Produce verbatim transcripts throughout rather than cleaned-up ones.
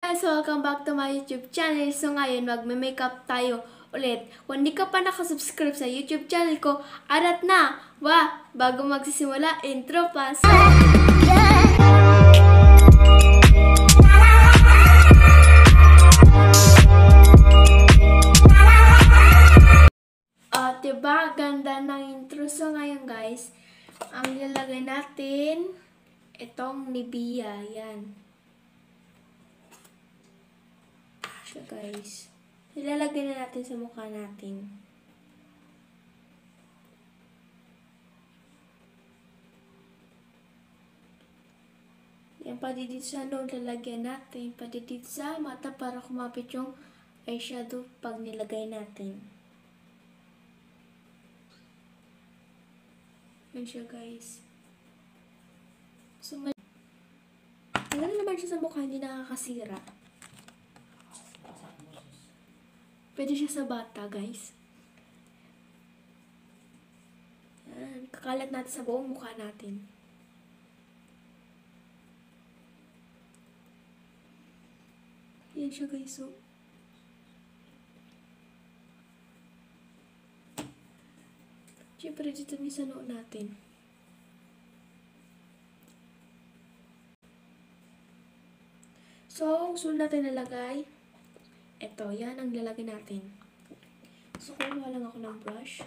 guys! Welcome back to my YouTube channel. So ngayon, magme-makeup tayo ulit. Kung hindi ka pa nakasubscribe sa YouTube channel ko, arat na! Wah! Bago magsisimula, intro pass! Uh, diba? Ganda ng intro. So ngayon guys, ang lalagay natin, itong Nivea. Yan. Siya guys. Ilalagay na natin sa mukha natin. Yan, pati dito sa nose lalagyan natin. Pati dito sa mata para kumapit yung eyeshadow pag nilagay natin. Yan siya guys. So, may... Ano naman siya sa mukha, hindi nakakasira. Pwede siya sa bata, guys. Yan. Kakalat natin sa buong mukha natin. Yan siya, guys. So, siyempre, dito niya sa noo natin. So, sunod natin nalagay. Ito, yan ang lalagay natin. So, kumuha lang ako ng brush.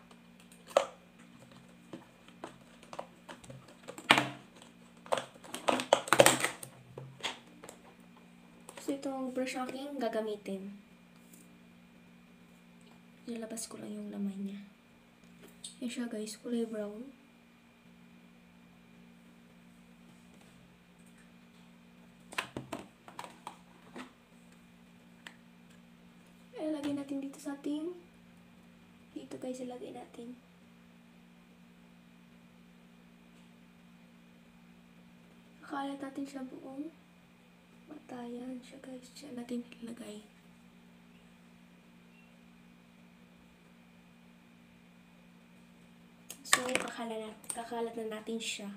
So, itong brush aking gagamitin. Nilalabas ko lang yung laman niya. Yan siya guys, kulay brown. Ilagay natin dito sa ating, dito guys, ilagay natin. Nakalat natin siya buong mata. Yan siya guys, siya natin ilagay. So, kakalat na, kakalat na natin siya.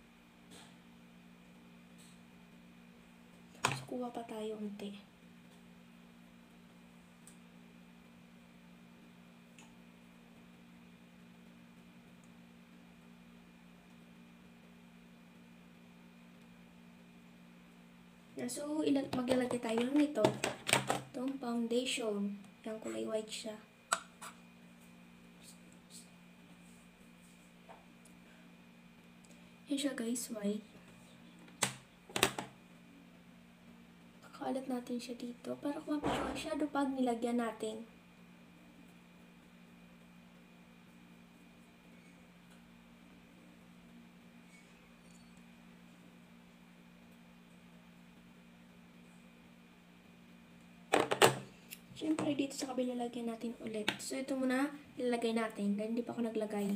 So, kuha pa tayo unti. So, maglalagay tayo nito. Itong foundation. Yung kulay white siya. Yan siya guys, white. Kakalat natin siya dito para kumapit yung shadow pag nilagyan natin. Siyempre, dito sa kabila lagyan natin ulit. So, ito muna ilalagay natin. Dahil hindi pa ako naglagay.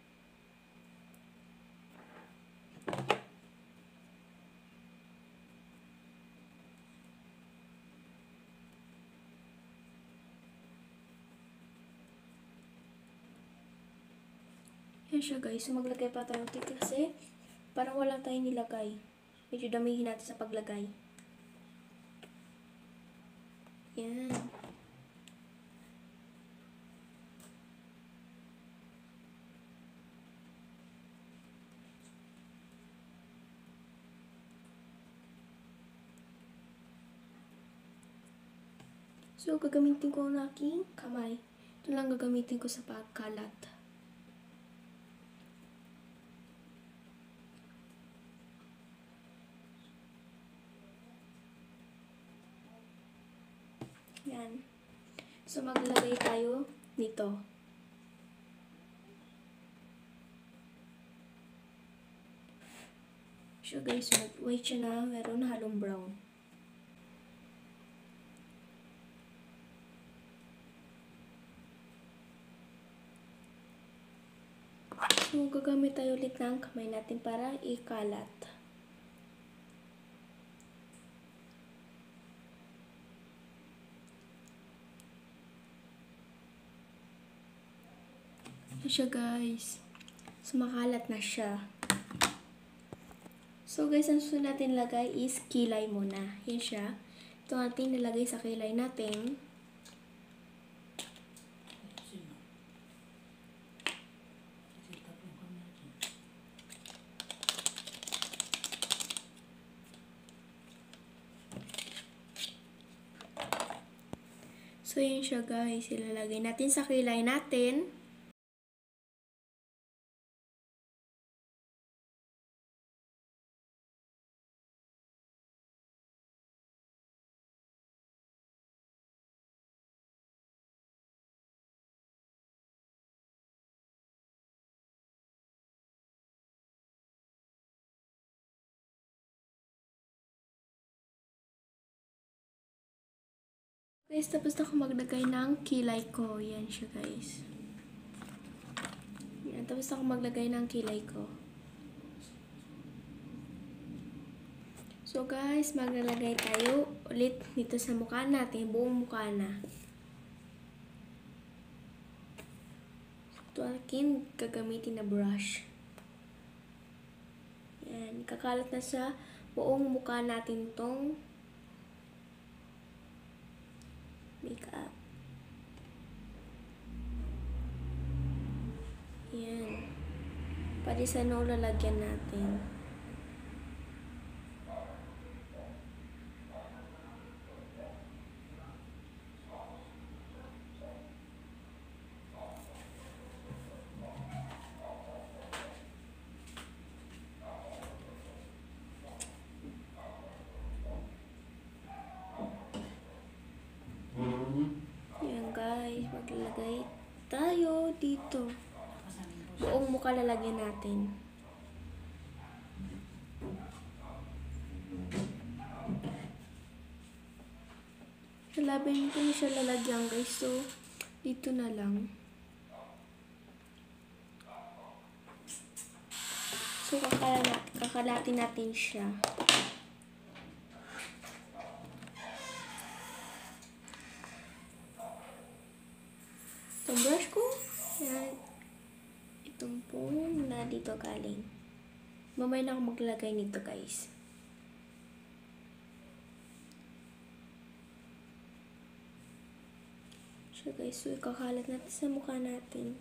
Yan siya guys. So, maglagay pa tayo dito kasi parang wala tayong nilagay. Medyo damihin natin sa paglagay. Yan. So, gagamitin ko ang aking kamay. Ito lang gagamitin ko sa pagkalat. Yan. So, maglagay tayo nito. So, guys, white siya na. Meron halong brown. So, gagamit tayo ulit ng kamay natin para ikalat. Ito siya guys. So, makalat na siya. So guys, ang susunod natin lagay is kilay muna. Yan siya. Ito natin nilagay sa kilay natin. So, yun siya guys. Ilalagay natin sa kilay natin. Guys, tapos na ako maglagay ng kilay ko. Yan siya guys. Yan, tapos na ako maglagay ng kilay ko. So guys, maglalagay tayo ulit dito sa mukha natin. Buong mukha na. So, ito akin gagamitin na brush. Yan, kakalat na sa buong mukha natin tong makeup. Yan. Pwede sa noo lalagyan natin. Yan guys, maglalagay tayo dito. Buong mukha lalagyan natin. Sa labi ko na siya lalagyan guys, so dito na lang. So kakalat, kakalatin natin siya. Itong brush ko, yan. Itong po na dito galing. Mamaya na ako maglagay nito guys. So guys, so ikakalat natin sa mukha natin.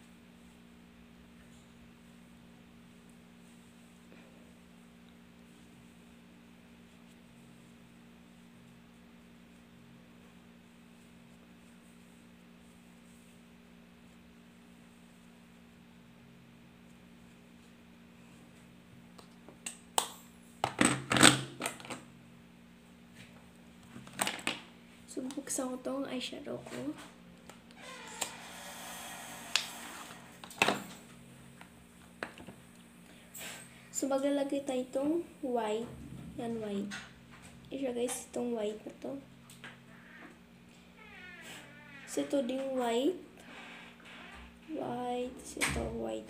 So, buksan ko tong eyeshadow ko. So, maglalagay tayo itong white. Yan, white. Isya guys, itong white na to. So, ito ding white. White. So, ito, white.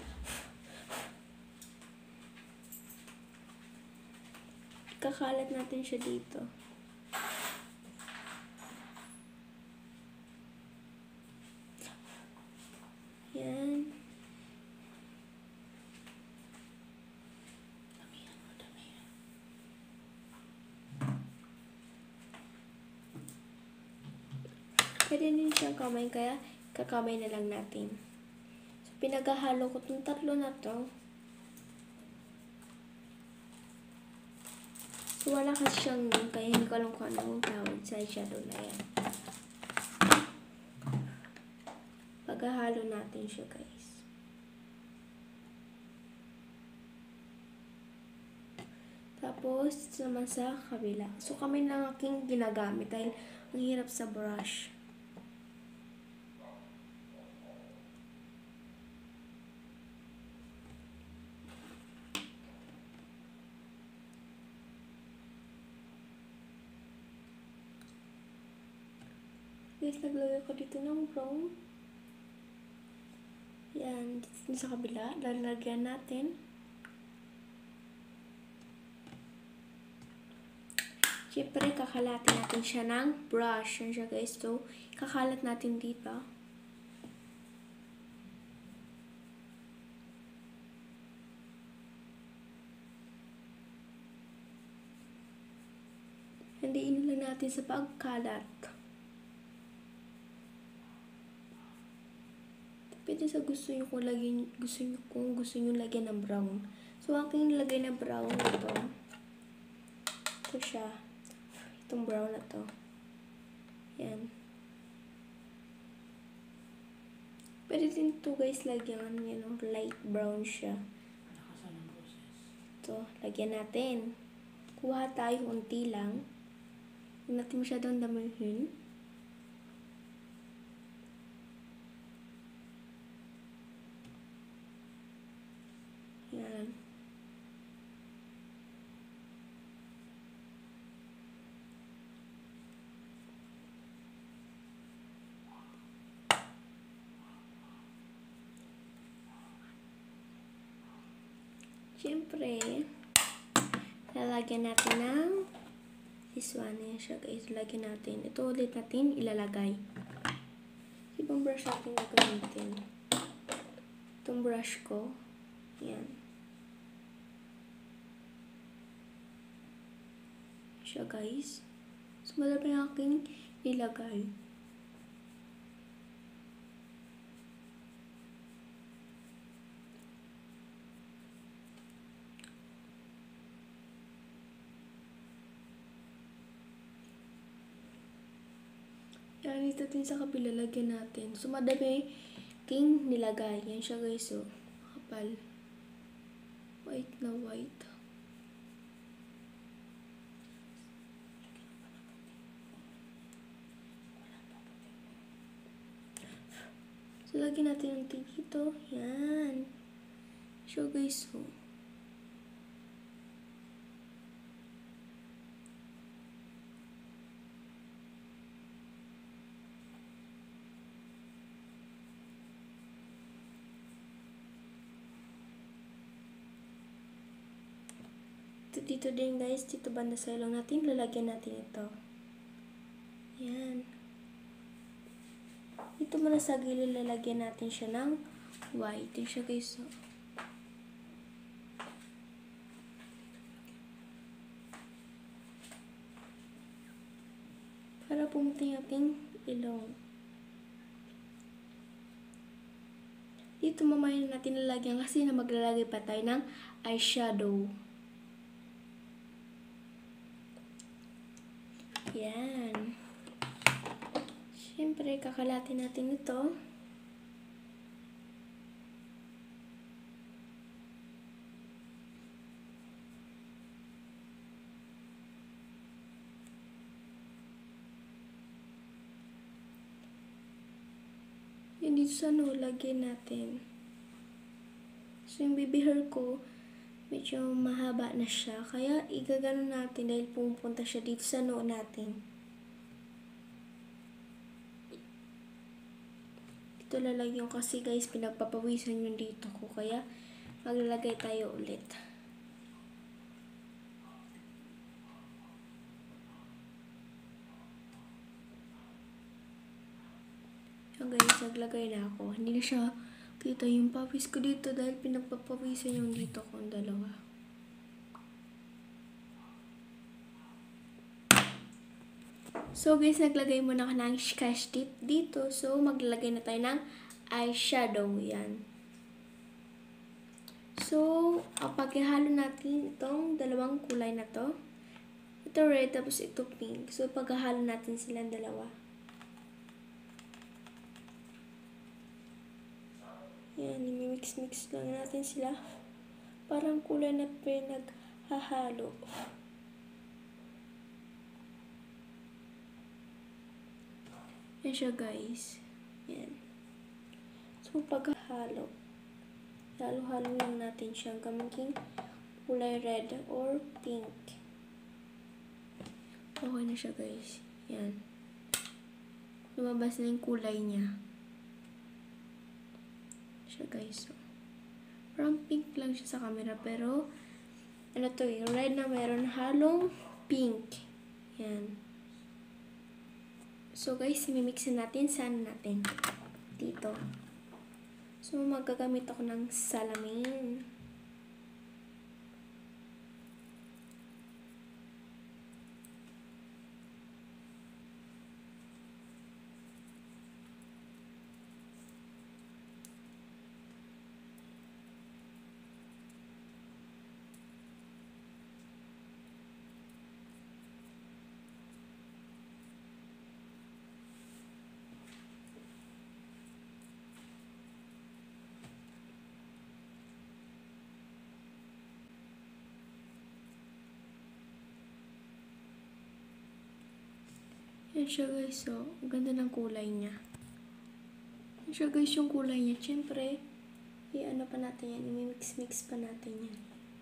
Kakalat natin siya dito. Yan. Pwede din siyang kamay, kaya kakamay na lang natin. So, pinaghahalo ko itong tatlo na to. So, wala kasi siyang name, kaya hindi ko alam kung anong tawag sa eyeshadow na yan. Paghahalo natin siya, guys. Tapos, naman sa kabila. So, kami lang aking ginagamit dahil ang hirap sa brush. Guys, naglagay ko dito ng brown. Yan, dito sa kabila. Lalagyan natin. Siyempre, kakalatin natin siya ng brush. Yan siya guys. So, kakalat natin dito. And Hahandiin lang natin sa pagkalat. Pwede sa gusto nyo kung lagyan, gusto nyo kung gusto nyo lagyan ng brown. So, aking nilagay na brown ito. Ito siya. Itong brown na to. Yan. Pwede din ito guys lagyan. Yan, light brown siya. Ito, lagyan natin. Kuha tayo unti lang. Huwag natin masyadong damihin. Yan. Siyempre, lalagyan natin ng this one. Yan siya guys. Lalagyan natin. Ito ulit natin ilalagay. Ibang brush natin na gamitin. Itong brush ko. Yan. Siya guys. So, malapit na aking ilagay. Yan, dito din sa kabila, lagyan natin. So, madami king nilagay. Yan siya guys, so. Kapal. White na white. So, lagyan natin yung dito. Yan. So, guys, so. Dito din guys, dito banda sa ilong natin, lalagyan natin ito. Yan. Dito muna sa gilid, lalagyan natin siya ng white. Yan siya guys. So. Para pumunti yung ating ilong. Dito mamaya natin lalagyan kasi na maglalagay pa tayo ng eyeshadow. Yan. Siyempre, kakalatin natin ito. Yan dito sa no, lagyan natin. So, yung baby hair ko, medyo mahaba na siya. Kaya, igagano natin dahil pumunta siya dito sa noo natin. Ito lalagyan kasi guys, pinagpapawisan yung dito ko. Kaya, maglalagay tayo ulit. So guys, naglagay na ako. Hindi na siya kita yung pawis ko dito dahil pinagpapawisan yung dito kong dalawa. So guys, naglagay muna ako ng sketch tip dito. So maglagay na tayo ng eyeshadow. Yan. So, paghalo natin itong dalawang kulay na to. Ito red, tapos ito pink. So paghalo natin silang dalawa. Yan, i-mix-mix lang natin sila. Parang kulay na pinaghahalo. Yan siya guys. Yan. So, paghahalo. Halo-halo lang natin siya gamitin kulay red or pink. Okay na siya guys. Yan. Lumabas na yung kulay niya. Siya guys. So, parang pink lang siya sa camera pero ano to yung red na mayroon halong pink. Yan. So guys, imimixin natin saan natin dito. So magagamit ako ng salamin. Yan siya guys, so, ang ganda ng kulay niya. Yan siya guys, yung kulay niya. Siyempre, i-ano pa natin yan, i-mix-mix pa natin yan.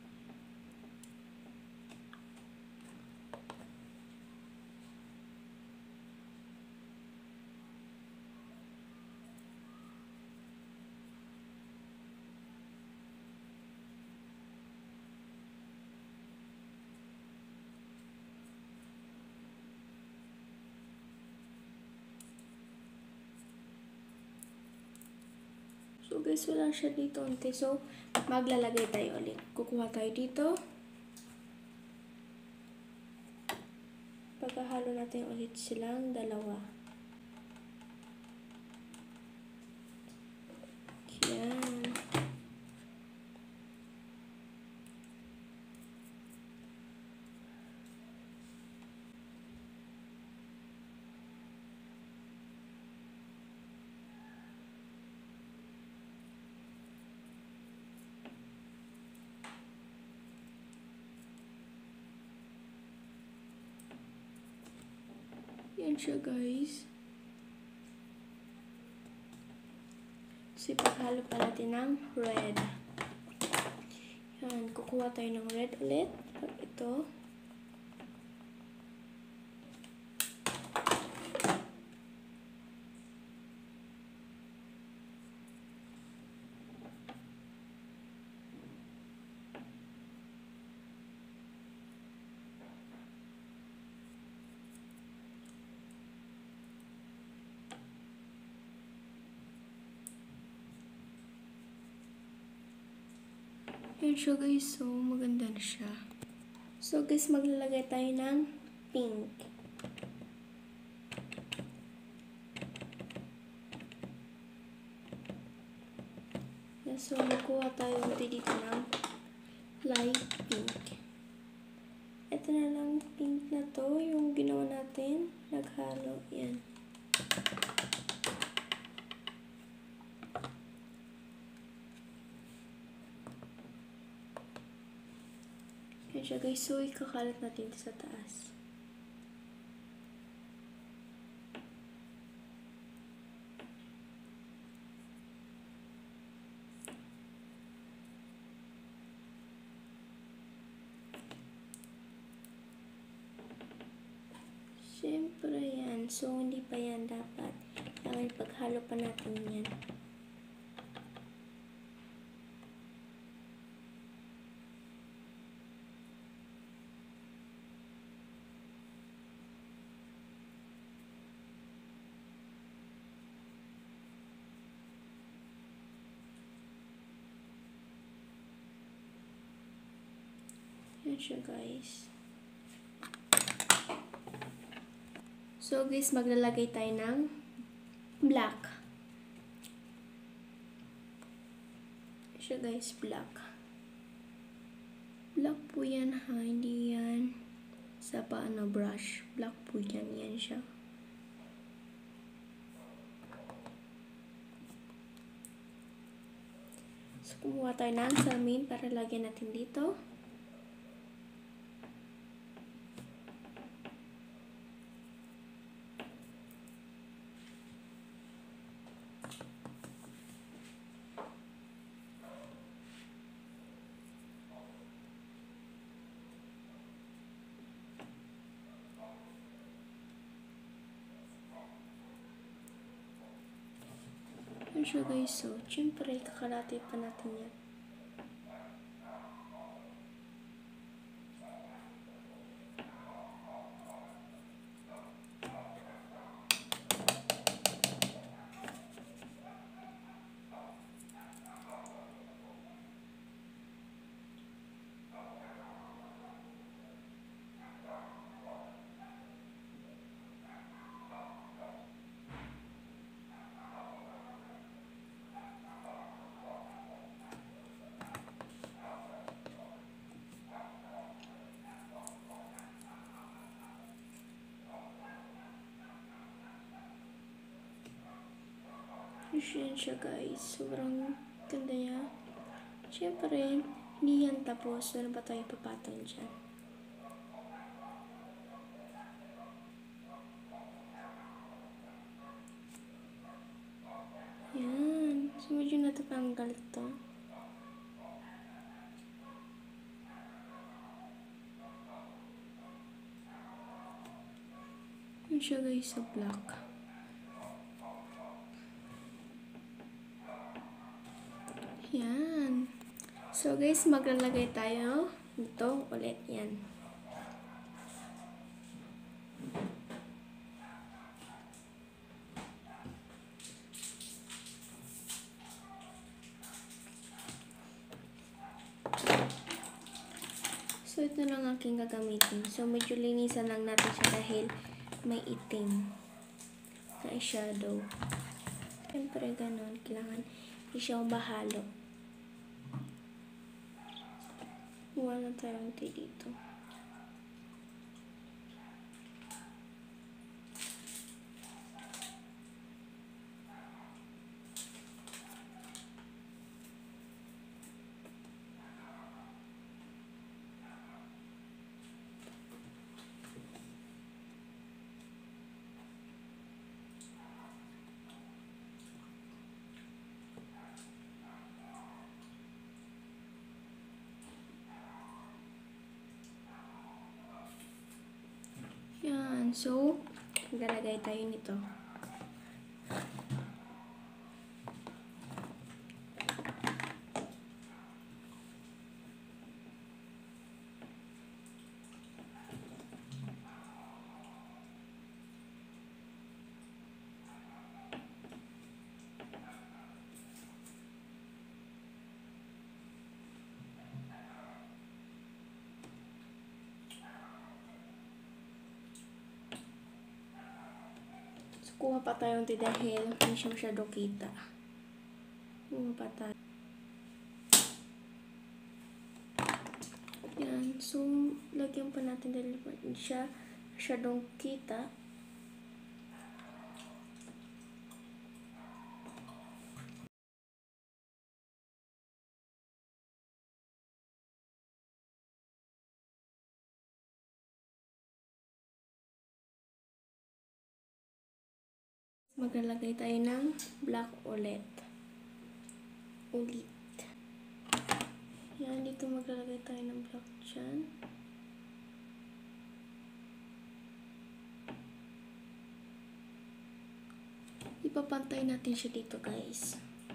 So guys, wala siya dito unti. So, maglalagay tayo ulit. Kukuha tayo dito. Pagkahalo natin ulit silang dalawa. Yan. Yan siya guys. So, ipaghalo pa natin ng red. Yan, kukuha tayo ng red ulit. Ito. Yan siya guys, so maganda na siya. So guys, maglalagay tayo ng pink. Yan, so magkuha tayo dito ng light pink. Ito na lang pink na to, yung ginawa natin, naghalo, yan. Yan siya guys, so ikakalat natin sa taas. Siyempre yan, so hindi pa yan dapat. Kailangan paghalo pa natin yan. Yan siya guys. So guys, maglalagay tayo ng black. Yan siya guys, black. Black po yan ha, hindi yan sa paano brush. Black po yan, yan siya. So kumuha tayo ng salamin para lagyan natin dito. Yan siya guys, so syempre kakalati pa natin yan. Yan siya guys, sobrang ganda niya. Siyempre, hindi yan tapos. Meron pa tayong papatan dyan. tanggal to. Yun siya guys sa black. Yan. So guys, maglalagay tayo nito ulit. Yan. So, ito lang aking gagamitin. So, medyo linisan lang natin siya dahil may itim na eyeshadow. Siyempre, ganun. Kailangan hindi siya mahalo. Wala tayong tea dito. Yan. So, maglalagay tayo nito. Kuha pa tayong tea dahil hindi siya masyado kita. Kuha pa tayo. Yan. So, lagyan pa natin dahil hindi siya masyadong kita. Maglalagay tayo ng black ulit. Ulit. Yan, dito maglalagay tayo ng black dyan. Ipapantay natin siya dito, guys.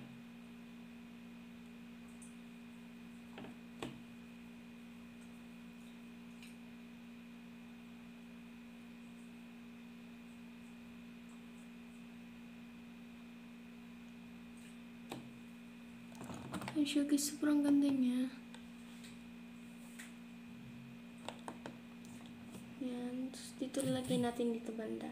Yan siya guys, sobrang ganda niya. Yan. Tapos dito lalagay natin dito banda.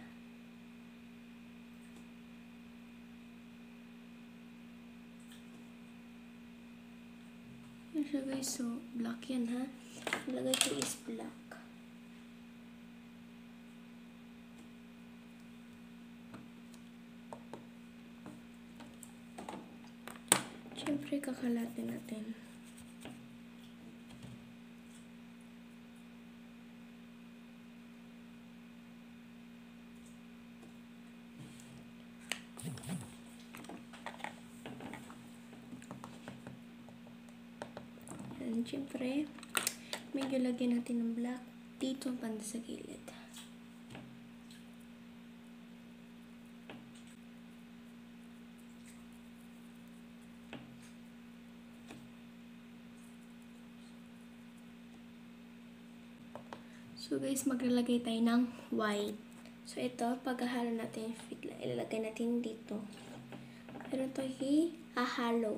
Yan siya guys, so black yan ha. Ilagay ko is black. Siyempre, kakalatin natin. Yan, siyempre, medyo lagyan natin ng black dito banda sa gilid. So guys, maglalagay tayo ng white. So ito, paghahalo natin, ilalagay natin dito. Pero ito i-hahalo.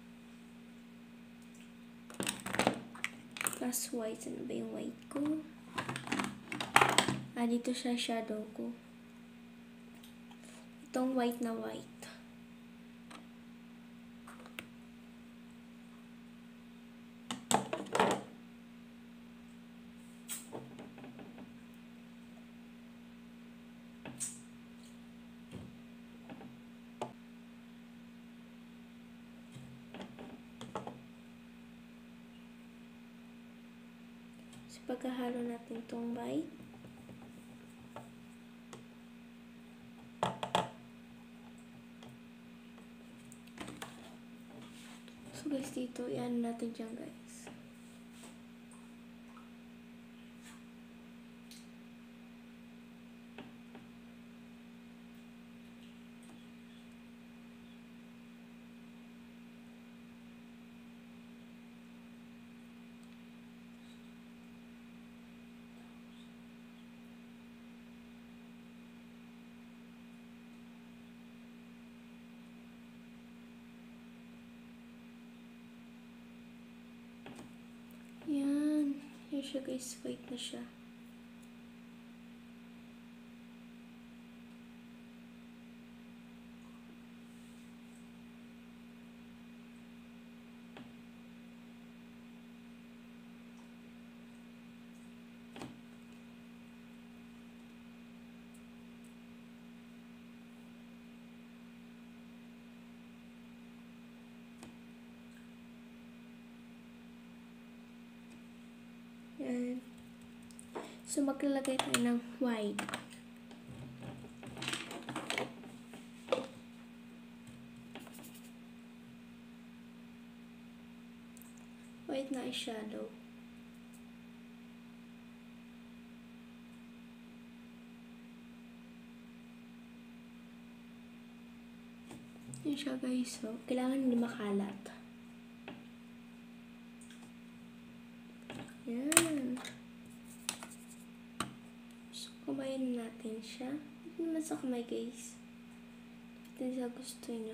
Plus white. Ano ba yung white ko? Ah, dito siya shadow ko. Itong white na white. Pagkahalo natin itong white. So guys, dito, i-ano natin dyan guys. Yan. Yan siya guys. White na siya. Yan. So, maglalagay tayo ng white. White na eyeshadow. Yan siya guys. So, kailangan hindi makalat. Yan. So, kumain natin siya. Ito naman sa kamay guys. Ito sa gusto nyo.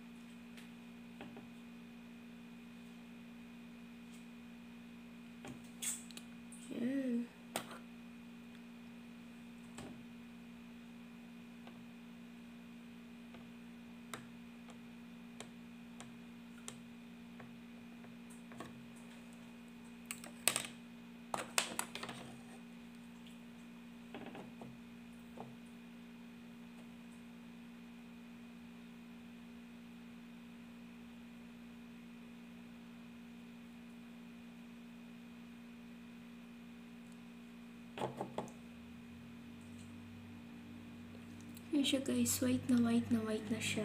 Yan. Yan siya guys, white na white na white na siya.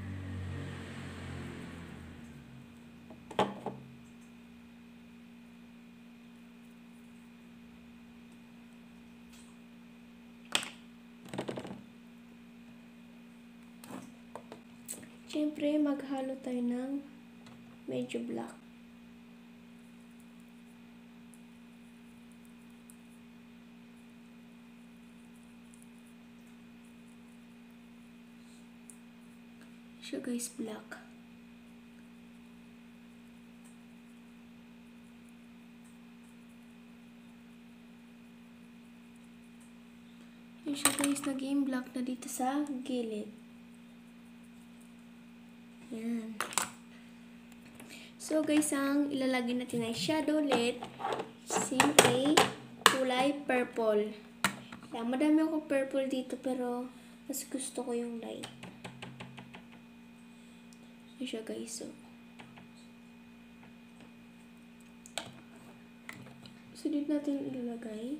Siyempre, maghalo tayo ng medyo black. Siya guys, black. Yan siya guys, naging black na dito sa gilid. Yan. So guys, ang ilalagay natin ay shadow ulit. Same ay kulay purple. Yan, madami ako purple dito pero mas gusto ko yung light. Yan siya guys. So, so dito natin ilalagay.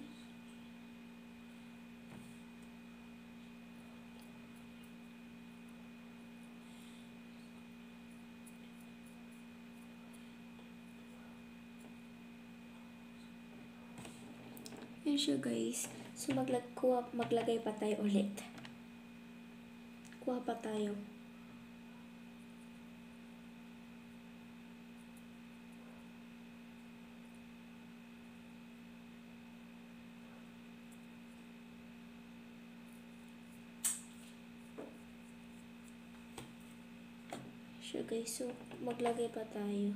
Yan siya guys. So maglag kuha, maglagay pa tayo ulit. Kuha pa tayo. Siya guys. So maglagay pa tayo.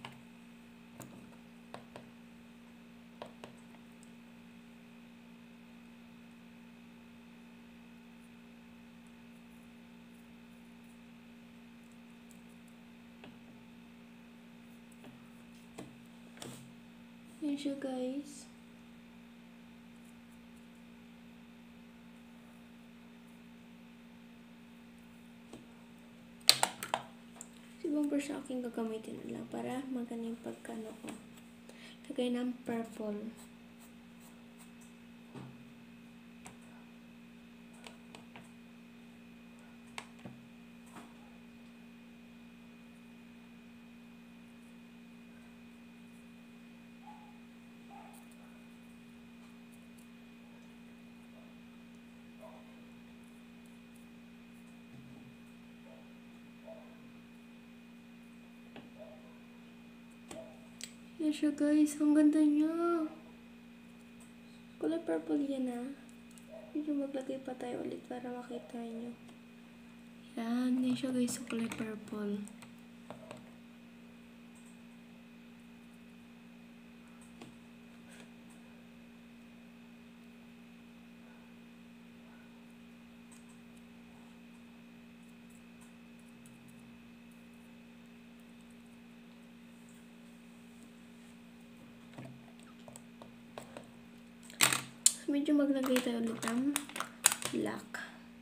Yan siya guys. Siguro po sa akin gagamitin na lang para maganda yung pagkano ko. Lagay ng purple. Yan siya guys, ang ganda niya. Kulay purple yan ah. Medyo maglagay pa tayo ulit para makita nyo. Yan, yan siya guys, kulay purple. Medyo maglagay tayo ulit ng black.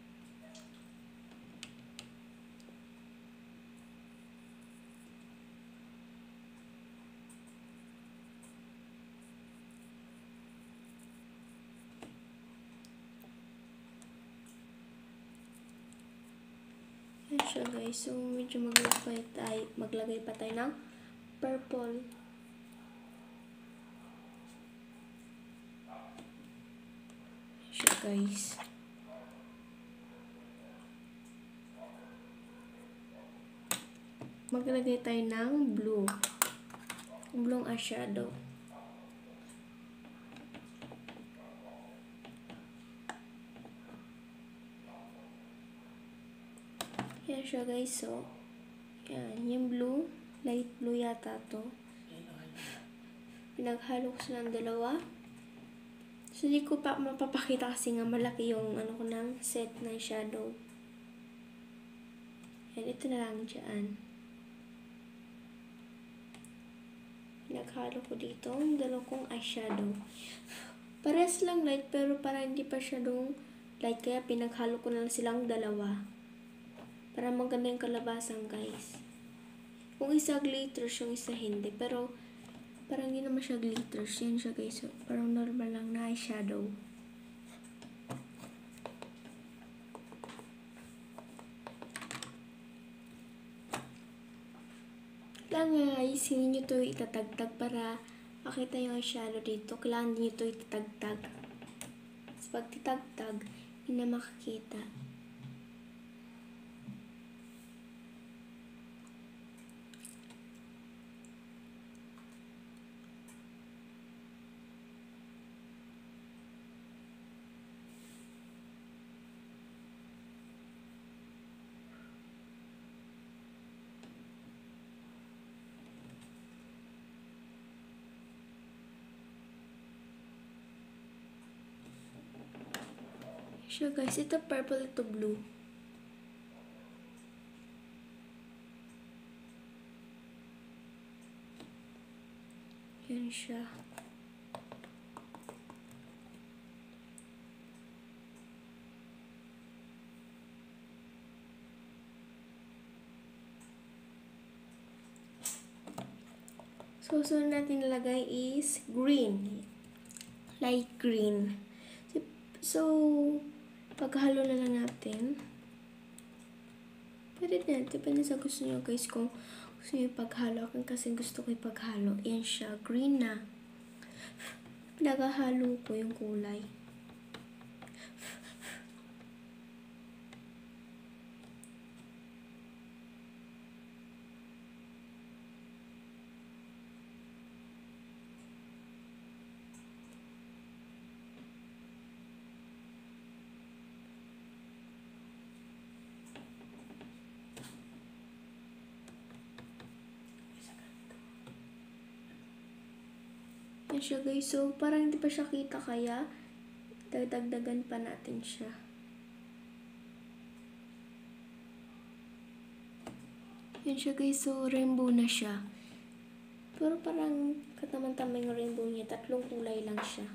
Yan siya guys. So, medyo maglagay tayo, maglagay pa tayo ng purple. Siya guys. Maglagay tayo ng blue. Blue eyeshadow. Yan siya guys. So, yan. Yung blue, light blue yata to. Pinaghalo ko sila ng dalawa. So, hindi ko pa mapapakita kasi nga malaki yung ano ko ng set na shadow. Yan, ito na lang dyan. Pinaghalo ko dito yung dalawa kong eyeshadow. Parehas lang light pero para hindi pa shadow light kaya pinaghalo ko na lang silang dalawa. Para maganda yung kalabasan guys. Kung isa glitters, yung isa hindi. Pero parang hindi naman siya glitters. Yan siya guys. So, parang normal lang na eyeshadow. Lang guys, hindi nyo ito itatagtag para makita yung eyeshadow dito. Kailangan din nyo ito itatagtag. So, pag titagtag, hindi na makakita. Siya guys, ito purple, ito blue. Yan siya. So, sunod natin nilagay is green. Light green. So, paghalo na lang natin. Pwede na. Depende sa gusto nyo guys kung gusto nyo paghalo. Ako kasi gusto ko ipaghalo. Yan siya. Green na. Pinagahalo ko yung kulay. Yan siya guys. So, parang hindi pa siya kita kaya dagdagan pa natin siya. Yan siya guys. So, rainbow na siya. Pero parang kataman-tamay yung rainbow niya. Tatlong kulay lang siya.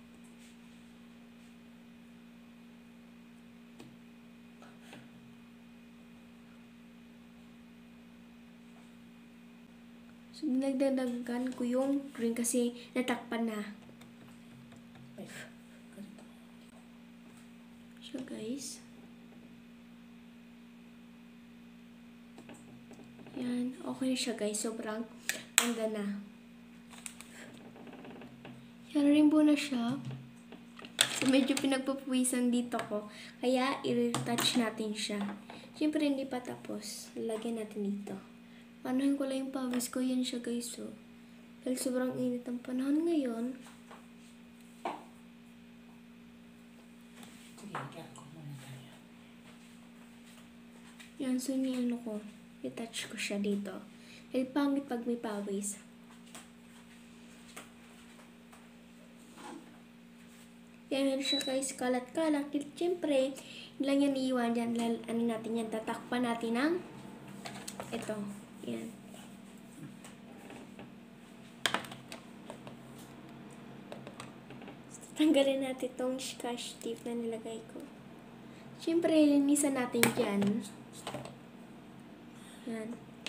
So, nagdadagan ko yung green kasi natakpan na. So, guys. Yan. Okay na siya, guys. Sobrang ganda na. Yan, rainbow na siya. So, medyo pinagpapawisan dito ko. Kaya, i-retouch natin siya. Siyempre, hindi pa tapos. Lagyan natin dito. Ano yung kulay yung pawis ko? Yan siya guys. So, Dahil sobrang init ang panahon ngayon. Sige, kaya ko muna tayo. Yan, so ano ko, i-touch ko siya dito. Dahil pangit pag may pawis. Yan, yan siya guys, kalat-kalat. Siyempre, hindi lang yan iiwan dyan. Lal, ano natin yan, tatakpan natin ng ito. Yan. Tanggalin natin itong scotch tape na nilagay ko. Siyempre, linisan natin dyan. Yan.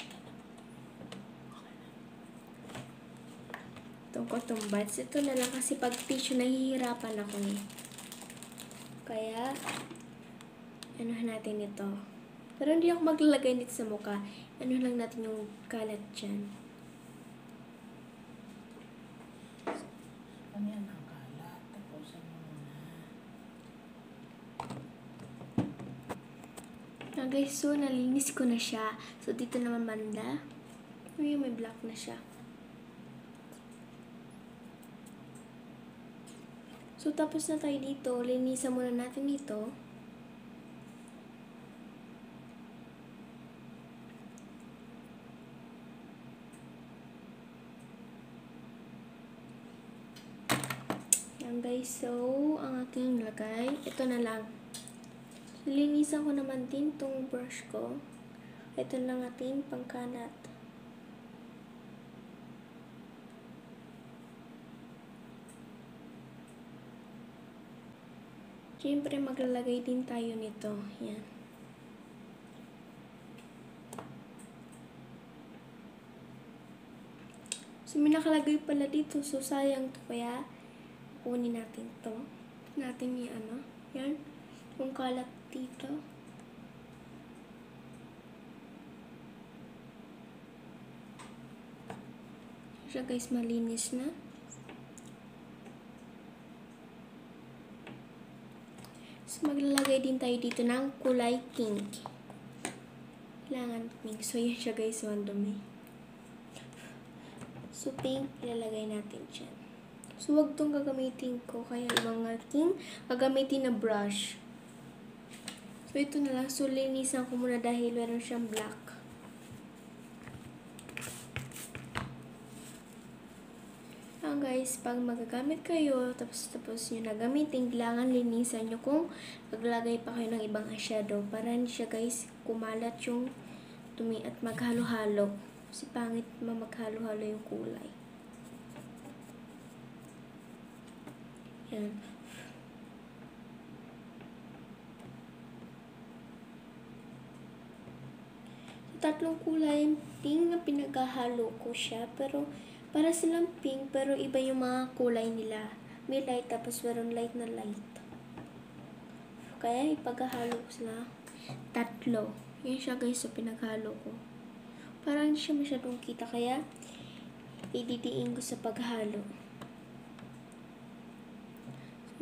Itong cotton buds. Ito na lang kasi pag tissue, nahihirapan ako eh. Kaya, ano natin ito. Pero hindi ako maglalagay dito sa mukha. Ano lang natin yung kalat dyan. Ano yan ang kalat? Tapusin mo muna. Ah, guys, so nalinis ko na siya. So, dito naman banda. Uy, may black na siya. So, tapos na tayo dito. Linisan muna natin ito. Yan guys. So, ang aking lagay, ito na lang. So, linisan ko naman din tong brush ko. Ito lang ating pangkanat. Siyempre, maglalagay din tayo nito. Yan. So, may nakalagay pala dito. So, sayang to. Kaya, kunin natin to. Natin yung ano. Yan. Yung kalat dito. Siya guys, malinis na. So, maglalagay din tayo dito ng kulay pink. Kailangan pink. So, yan siya guys, mandumi. So, pink, ilalagay natin dyan. So, wag tong gagamitin ko. Kaya, ibang aking gagamitin na brush. So, ito na lang. So, linisan ko muna dahil meron siyang black. Ang guys, pag magagamit kayo, tapos tapos nyo na gamitin, kailangan linisan nyo kung maglagay pa kayo ng ibang eyeshadow para hindi siya guys kumalat yung tumi at maghalo-halo. Kasi pangit maghalo-halo yung kulay. Yan. Tatlong kulay pink na pinaghahalo ko siya, pero para silang pink, pero iba yung mga kulay nila. May light, tapos meron light na light. Kaya ipaghahalo ko sila. Tatlo. Yan siya guys, so pinaghalo ko. Parang hindi siya masyadong kita, kaya ididiin ko sa paghalo. So,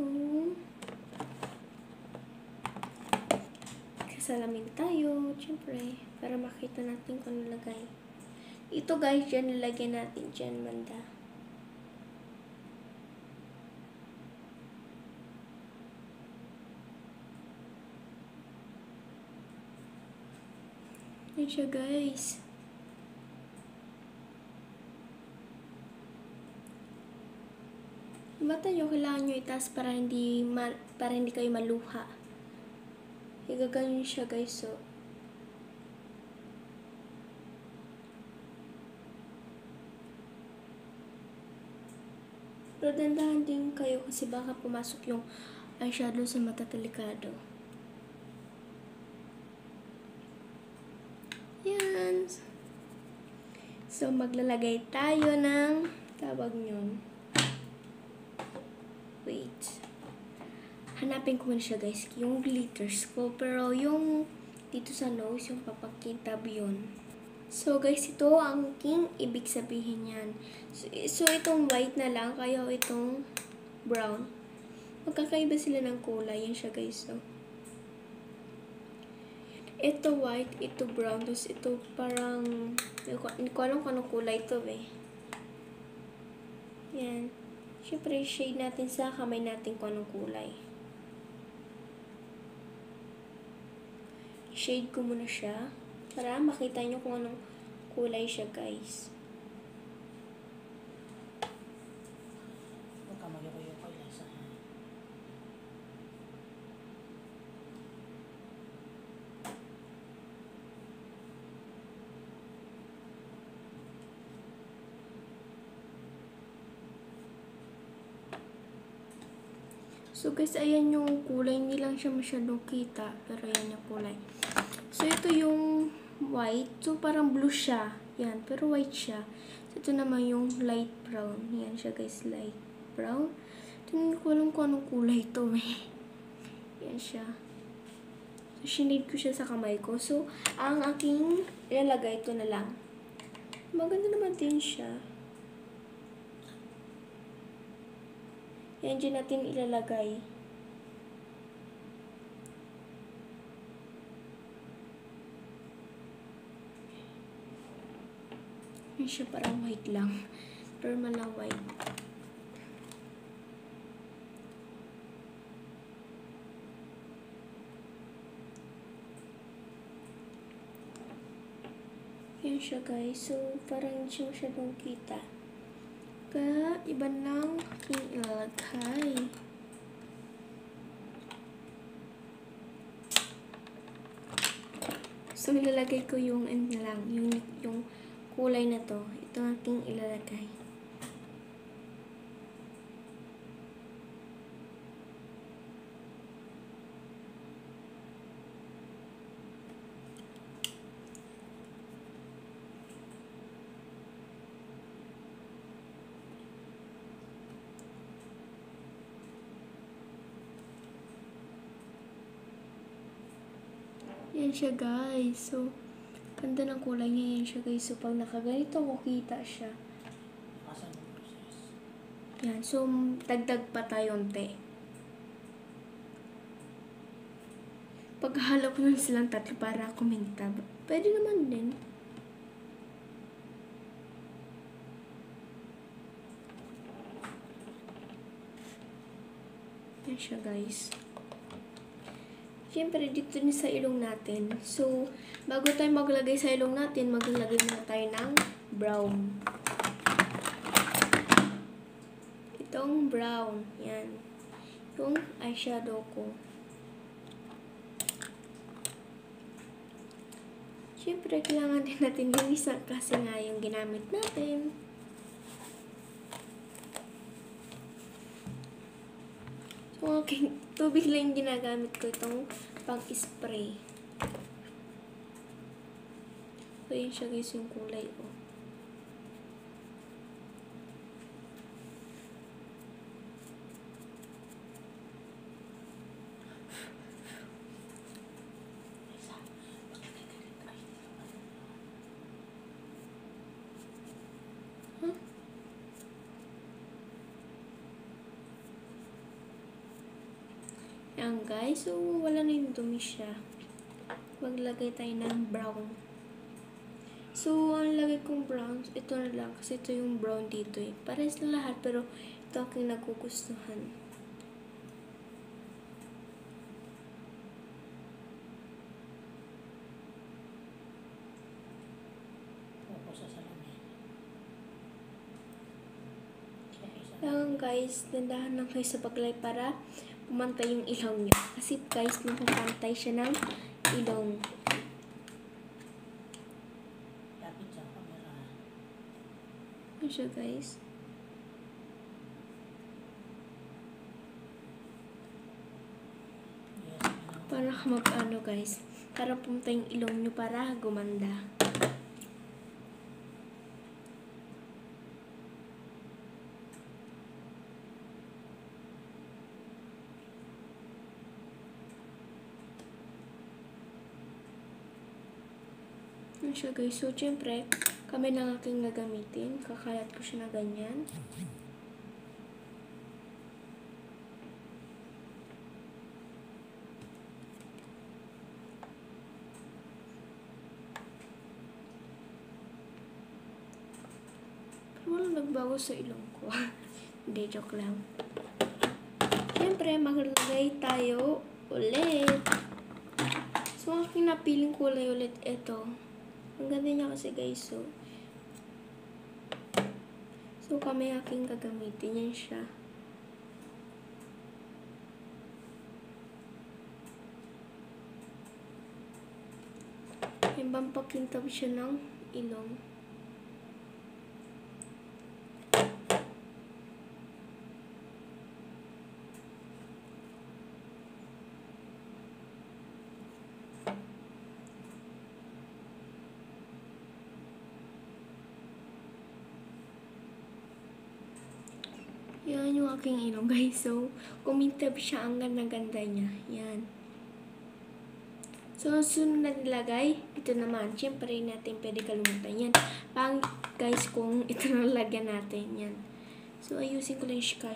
kasalamin tayo, syempre, para makita natin kung ano lagay. Ito guys, dyan nilagyan natin dyan, banda. Yan siya guys. Mata nyo, kailangan nyo itaas para hindi, ma para hindi kayo maluha. Igaganyan siya guys, so. Pero dandahan din kayo kasi baka pumasok yung eyeshadow sa mata, delikado. Yan. So, maglalagay tayo ng tawag nyo. Wait. Hanapin ko muna siya guys, yung glitters ko. Pero yung dito sa nose, yung papakintab yun. So guys, ito ang king ibig sabihin yan. So, so itong white na lang, kaya itong brown. Magkakaiba sila ng kulay. Yan siya guys. So, ito white, ito brown. Tapos ito parang, hindi ko alam kung anong kulay ito eh. Yan. Siyempre, shade natin sa kamay natin kung anong kulay. Shade ko muna siya para makita nyo kung anong kulay siya, guys. Huwag ka magyuko-yuko lang sa So guys, ayan yung kulay. Hindi lang siya masyadong kita. Pero ayan yung kulay. So ito yung white. So parang blue siya. Yan. Pero white siya. So ito naman yung light brown. Yan siya guys. Light brown. Tingnan ko alam kung anong kulay ito eh. Yan siya. So sinade ko siya sa kamay ko. So ang aking ilalagay ito na lang. Maganda naman din siya. Yan dyan natin ilalagay. Yan siya parang white lang. Normal lang white. Yan siya guys. So parang hindi siya masyadong kita. Kaya, iba lang aking ilalagay. So, ilalagay ko yung, ano lang, yung, yung kulay na to. Ito aking ilalagay. Yan siya guys. So, ganda ng kulay niya. Yan siya guys. So, pag nakaganito ko, kita siya. Asan yung process? Yan. So, dagdag pa tayo unti. Paghalo ko lang silang tatlo para kuminta. Pwede naman din. Yan siya guys. Siyempre, dito din sa ilong natin. So, bago tayo maglagay sa ilong natin, maglagay muna tayo ng brown. Itong brown. Yan. Yung eyeshadow ko. Siyempre, kailangan din natin linisan kasi nga yung ginamit natin. So, okay. Tubig lang yung ginagamit ko itong pang-spray. So, yun siya guys yung kulay ko. Huh? Yan guys, so wala na yung dumi siya. Maglagay tayo ng brown. So, ang lagay kong brown, ito na lang kasi ito yung brown dito eh. Pares na lahat pero ito aking nagugustuhan. Focus sa salamin. Lang guys, dandahan lang kayo sa paglay para pumantay yung ilaw niyo. Kasi guys, mapapantay siya ng ilong. Lapit sa camera. Ano siya guys? Yes, ano? Para mag-ano guys, para pumantay yung ilong niyo para gumanda. Ano siya guys? So, syempre, kami na aking gagamitin. Kakalat ko siya na ganyan. Pero walang nagbago sa ilong ko. Hindi, joke lang. Siyempre, maglagay tayo ulit. So, ang aking napiling kulay ulit ito. Ang ganda niya kasi guys, so. So, kami aking gagamitin. Yan siya. Yung pampakintab siya ng ilong. Yan yung aking ilong, guys. So, kumintab siya. Ang ganda-ganda niya. Yan. So, sunod na nilagay, ito naman. Siyempre, natin pwede kalimutan yan. Pang, guys, kung ito na lagyan natin. Yan. So, ayusin ko lang yung scotch.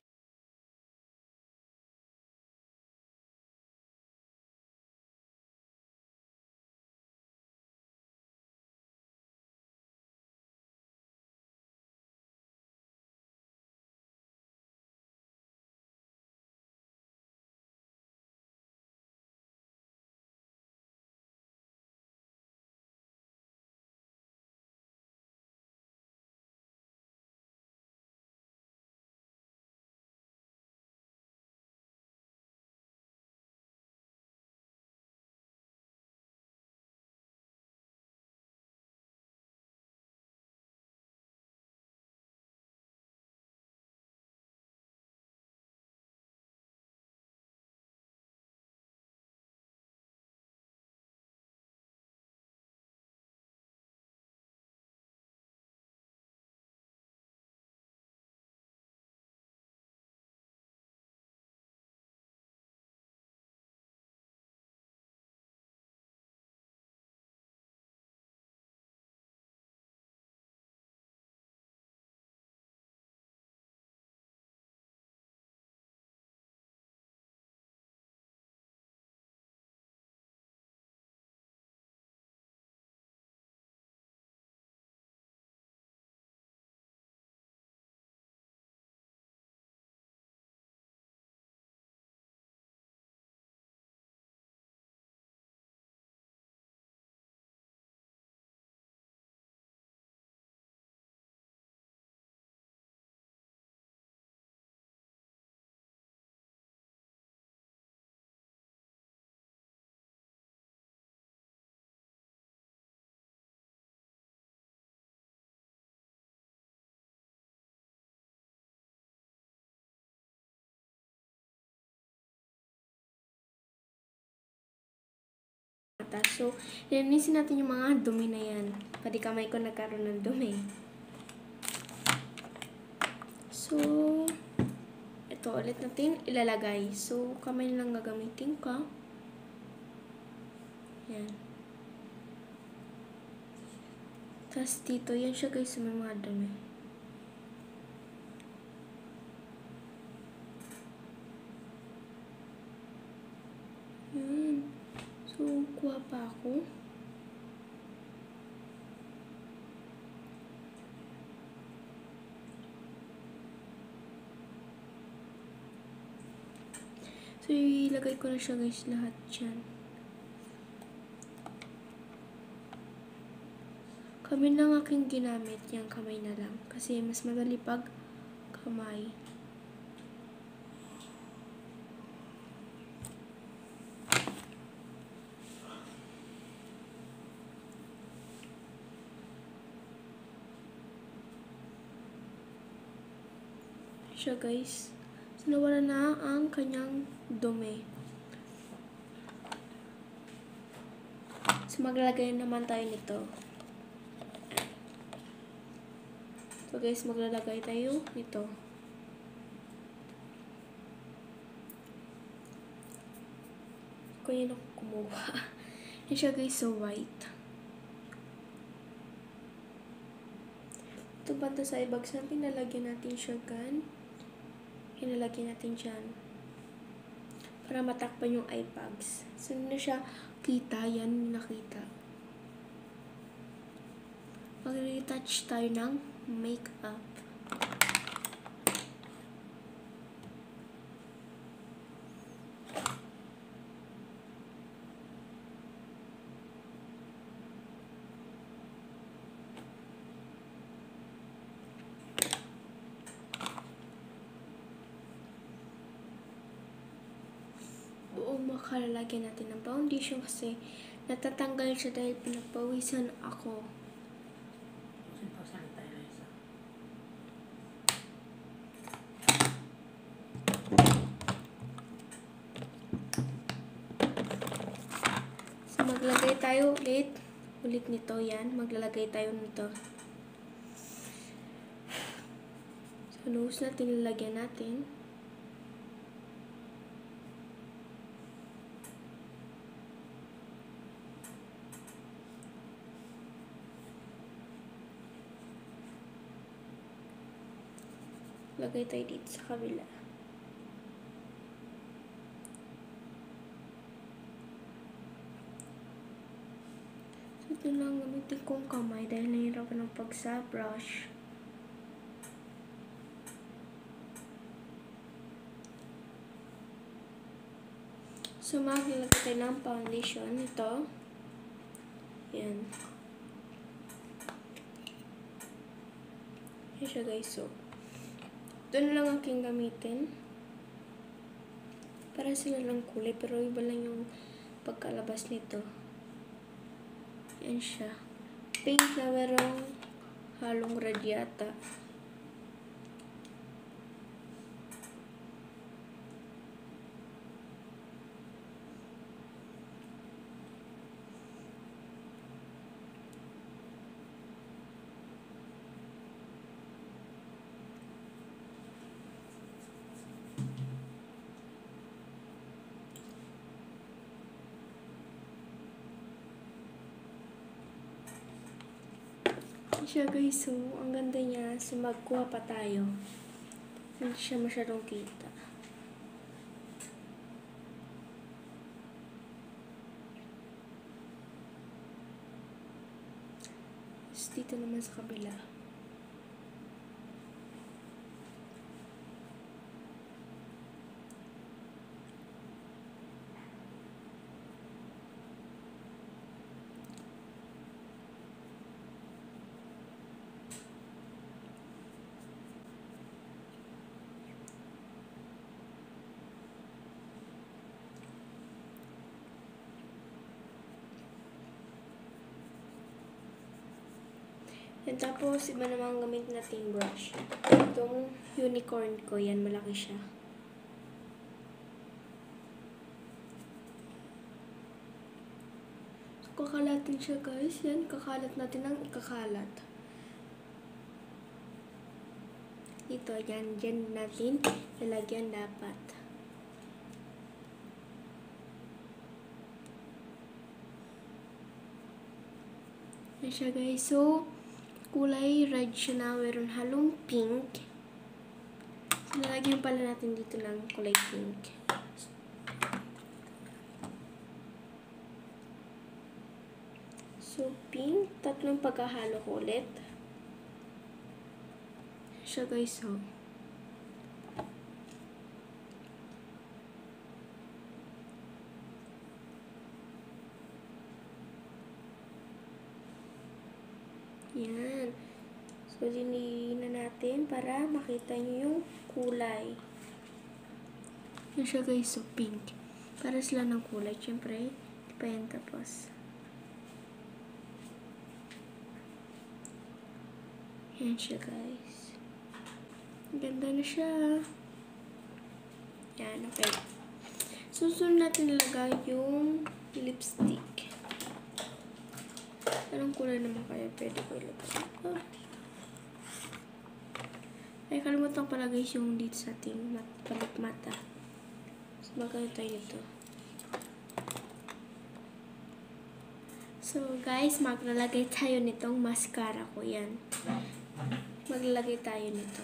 So, linisin natin yung mga dumi na yan. Pati kamay ko nagkaroon ng dumi. So, ito ulit natin ilalagay. So, kamay lang gagamitin ka. Yan. Tapos dito, yan siya guys, may mga dumi. Yan. So, kuha pa ako. So, ilagay ko na siya guys lahat dyan. Kamay lang aking ginamit. Yung kamay na lang. Kasi mas madali pag kamay. Siya guys. So, nawala na ang kanyang dumi. So, maglalagay naman tayo nito. So, guys, maglalagay tayo nito. Kung yun ako kumuha. Yan siya guys, so white. Ito banda sa ibagsan, pinalagyan natin siya gan. Hinalagyan natin dyan. Para matakpan yung eye bags. So, na siya kita. Yan, nakita. Mag-retouch tayo ng makeup. saka lalagyan natin ng foundation kasi natatanggal siya dahil pinagpawisan ako. Kasi pagsalita yun isa. So, maglagay tayo ulit. Ulit nito, yan. Maglalagay tayo nito. So, nose natin, lalagyan natin. Lagay tayo dito sa kabila. So, ito lang gamitin kong kamay dahil nahihirapan ng pagsa-brush. So, maglalagay tayo ng foundation. Ito. Yan. Yan siya guys. So, ito na lang aking gamitin. Para sila lang kulay, pero iba lang yung pagkalabas nito. Yan siya. Pink na merong halong red yata. Siya guys, so ang ganda niya, so magkuha pa tayo. Hindi siya masyadong kita. So, dito naman sa kabila. And tapos, iba naman gamit nating brush. Itong unicorn ko, yan, malaki siya. So, kakalatin siya guys. Yan, kakalat natin ang ikakalat. Ito, yan, dyan natin lalagyan dapat. Yan siya guys. So, kulay red siya na, meron halong pink. So, nalagyan pala natin dito ng kulay pink. So, pink. Tatlong pagkahalo ko ulit. Siya guys, so. Yan. So, dinihin na natin para makita nyo yung kulay. Yan siya guys, so pink. Para sila ng kulay. Siyempre, di pa yan tapos. Yan siya guys. Ganda na siya. Yan, okay. Susunod natin ilagay yung lipstick. Anong kulay naman kaya pwede ko ilagay? Oh. Ay, kalimutan pala guys yung dito sa ating mat palikmata. So, magkano tayo nito. So, guys, maglalagay tayo nitong mascara ko. Yan. Maglalagay tayo nito.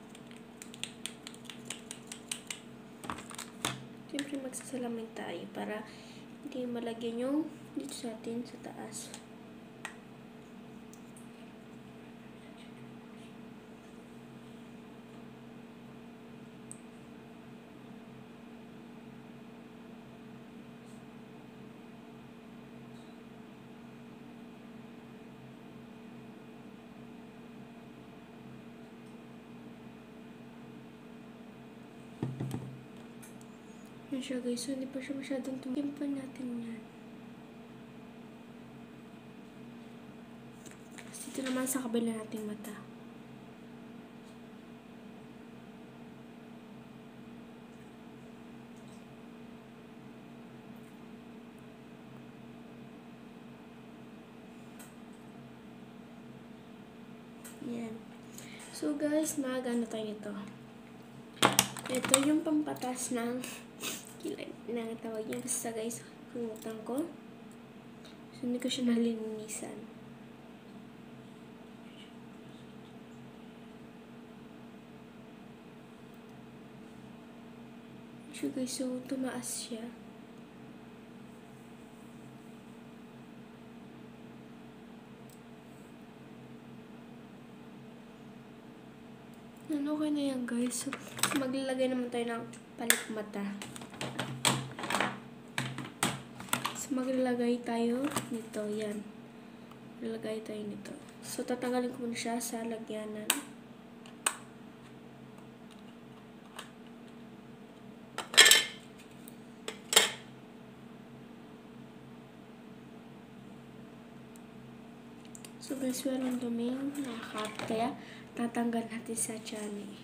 Siyempre, magsasalamin tayo para hindi malagyan yung dito sa atin sa taas. Yan siya guys. So, hindi pa siya masyadong tumimpan natin yan. Tapos dito naman sa kabila nating mata. Yan. So guys, mag-ano tayo nito. Ito yung pampatas ng kilay na tawag niya. Basta guys, kumutan ko. So, hindi ko siya nalinisan. So guys, so tumaas siya. Ano, okay na yan guys. So, maglalagay naman tayo ng palikmata. So, maglalagay tayo nito. Yan. Maglalagay tayo nito. So, tatanggalin ko muna siya sa lagyanan. So guys, walang duming nakakat. Kaya, tatanggal natin sa tiyan eh.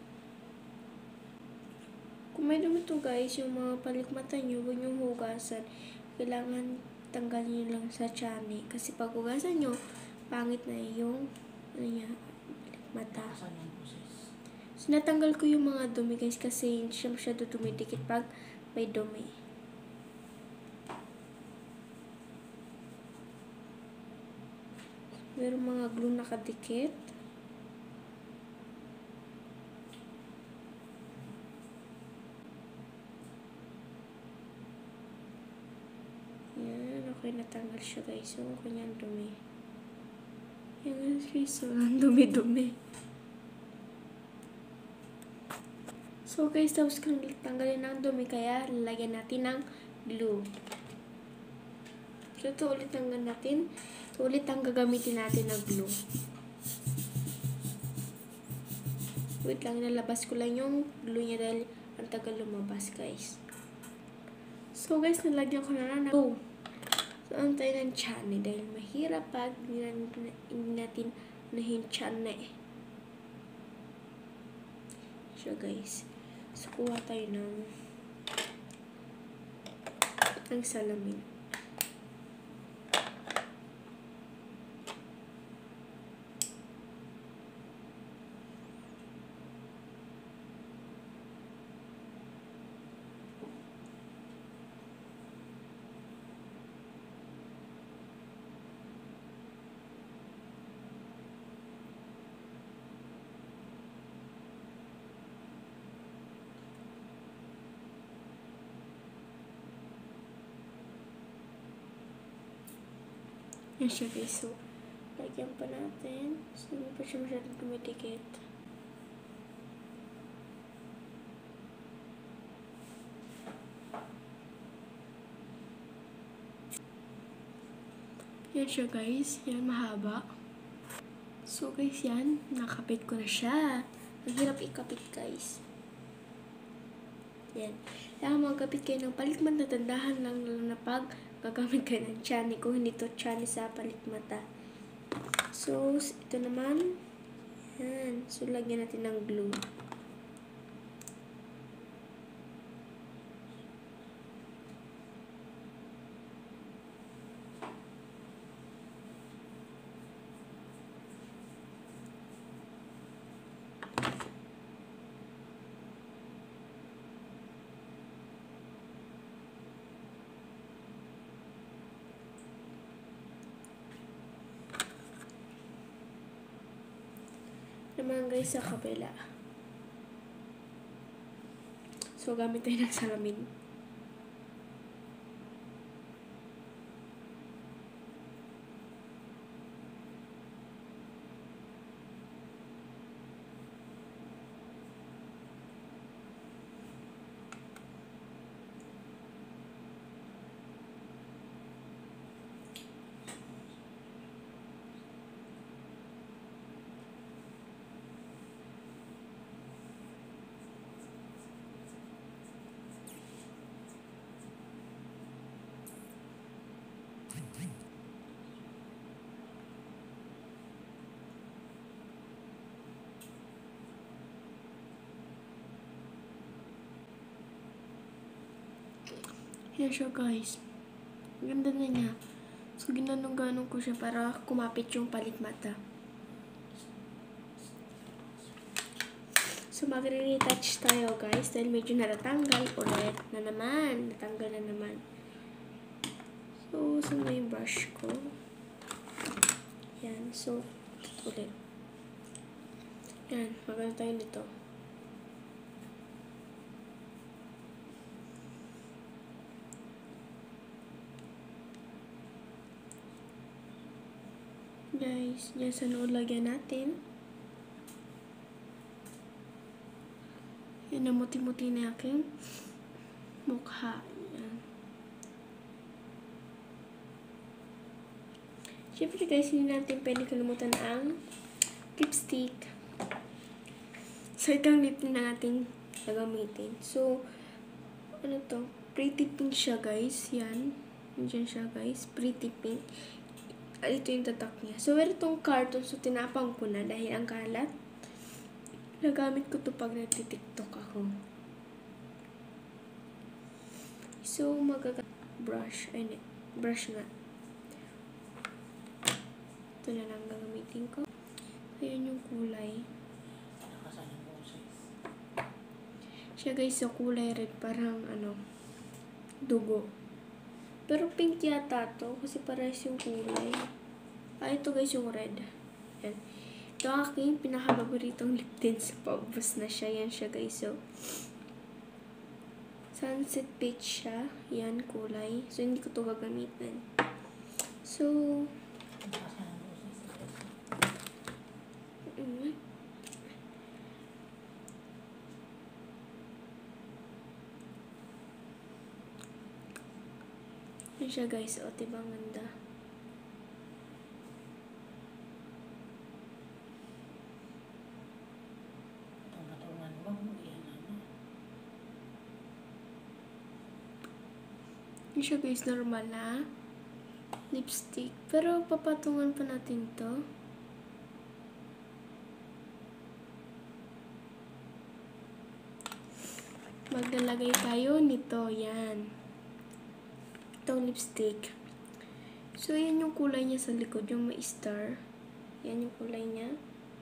Kung may dumi to guys, yung mga palikmata nyo, huwag nyo hugasan. Kailangan tanggalin nyo lang sa tiyan eh. Kasi pag hugasan nyo, pangit na yung ano niya, palikmata. So, natanggal ko yung mga dumi guys kasi hindi siya masyado dumidikit pag may dumi. Meron mga glue nakadikit. Yan, okay, natanggal siya guys. Yung kanyang dumi. Yan guys, so ang dumi-dumi. So guys, tapos kung tanggalin ng dumi, kaya lalagyan natin ng glue. So ito ulit tanggal natin. Ito ulit ang gagamitin natin ng glue. Wait lang, nalabas ko lang yung glue niya dahil ang tagal lumabas guys. So guys, nalagyan ko na ng glue. So antay ng tiyan eh, dahil mahirap pag hindi natin nahin tiyan na eh. So guys, so kuha tayo ng ng salamin. Yan siya guys. So, lagyan pa natin. So, hindi pa siya masyadong dumidikit. Yan siya guys. Yan, mahaba. So guys, yan. Nakapit ko na siya. Mahirap ikapit guys. Yan. Kaya magkapit kayo ng palikmat na tandahan lang lalo na pag gagamit kayo ng tiyan. Kung hindi to tiyan sa palikmata. So, ito naman. Yan. So, lagyan natin ng glue. Naman guys sa kabila. So, gamit tayo ng salamin. Yan siya guys. Ganda na niya. So, ginanong-ganong ko siya para kumapit yung palit mata. So, magre-retouch tayo guys dahil medyo natatanggal ulit na naman. Natanggal na naman. So, saan na yung brush ko? Yan. So, ulit. Yan. Magano tayo nito. Guys, dyan sa nood lagyan natin. Yan, namuti-muti na aking mukha. Yan. Siyempre guys, hindi natin pwede kalimutan ang lipstick. So, itong lip na natin gagamitin. So, ano to? Pretty pink siya guys. Yan. Yan siya guys. Pretty pink. Ito yung tatak niya. So, meron itong carton. So, tinapang ko na dahil ang kalat. Nagamit ko to pag nagtitiktok ako. So, magagamit brush. Ay, brush nga. Ito na lang gagamitin ko. Ayan yung kulay. Siya guys, sa kulay red. Parang, ano, dugo. Pero pink yata to kasi parehas yung kulay. Ah, ito guys yung red. Yan. Ito ang aking pinakapaboritong lip tint. So, paubos na siya. Yan siya guys. So, sunset peach siya. Yan, kulay. So, hindi ko to gagamitin. So, mm, yan siya guys. O, diba ang ganda? Yan siya guys. Normal na lipstick. Pero, papatungan pa natin to. Maglalagay tayo nito. Yan. Itong lipstick. So, yan yung kulay niya sa likod. Yung may star. Yan yung kulay niya.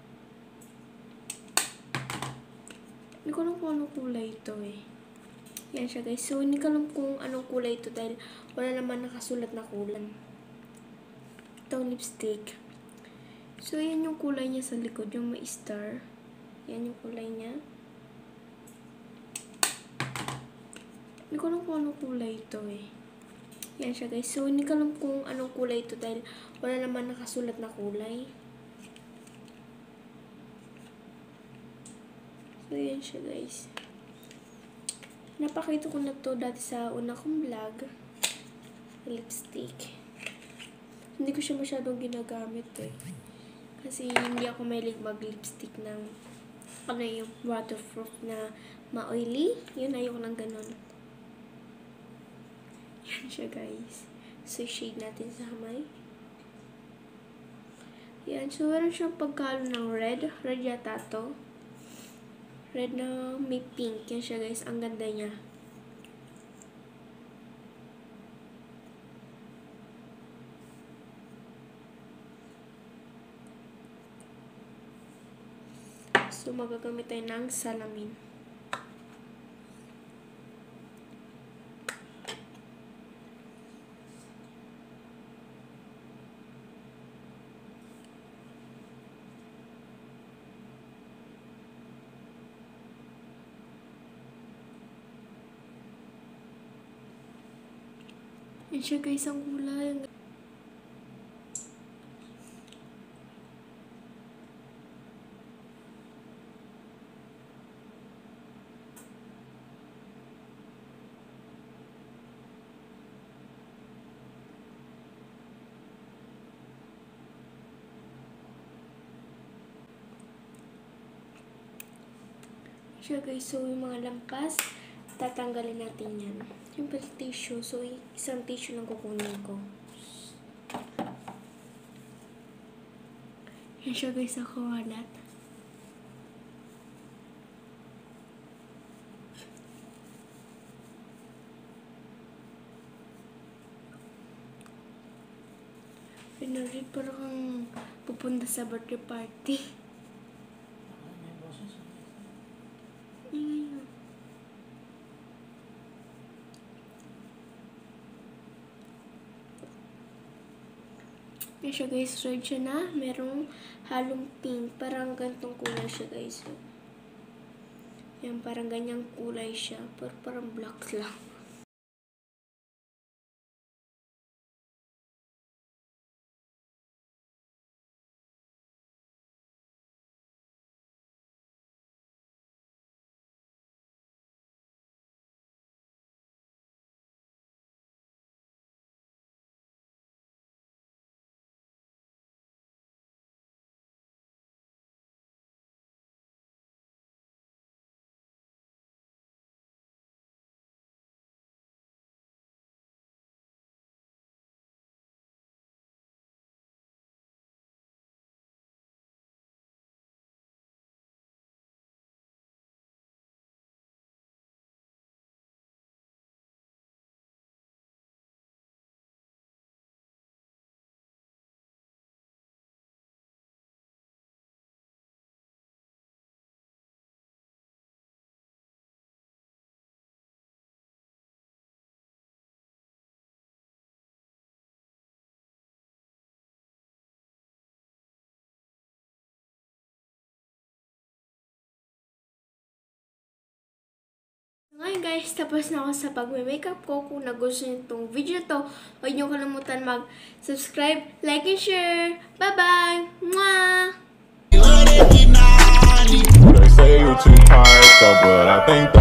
Hindi ko alam kung anong kulay ito eh. Yan siya guys. So, hindi ko alam kung anong kulay ito dahil wala naman nakasulat na kulay. Itong lipstick. So, yan yung kulay niya sa likod. Yung may star. Yan yung kulay niya. Hindi ko alam kung anong kulay ito eh. Yan siya guys. So, hindi ko alam kung anong kulay ito dahil wala naman nakasulat na kulay. So, yan siya guys. Napakita ko na to dati sa una kong vlog. Lipstick. Hindi ko siya masyadong ginagamit eh. Kasi hindi ako mahilig mag-lipstick ng ano yung waterproof na ma-oily. Yun, ayoko ng ganun. Yan siya guys. So, shade natin sa kamay. Yan. So, meron siyang pagkalo ng red. Red yata to. Red na may pink. Yan siya guys. Ang ganda niya. So, magagamit tayo ng salamin. Yan siya guys, ang kulay. Siya guys, so yung mga lampas, tatanggalin natin yan. Yung pala tissue, so isang tissue lang kukunin ko. Yan siya guys, ang kawalat. Pinuri, parang kang pupunta sa birthday party. Ano may boses? Ayun. Yan siya guys, red siya na. Merong halong pink. Parang gantong kulay siya guys. Yan, parang ganyang kulay siya. Pero parang black lang. Ngayon guys, tapos na ako sa pag-makeup ko. Kung nagustuhan niyo itong video na to, huwag niyo kalimutan mag-subscribe, like, and share. Bye-bye! Mwah! They say you're too tired, so but I think